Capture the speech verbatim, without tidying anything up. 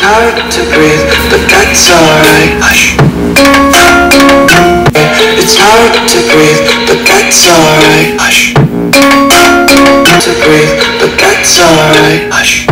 hard to breathe, but that's alright. Hush. It's hard to breathe, but that's alright. Hush. To breathe, but that's alright. Hush.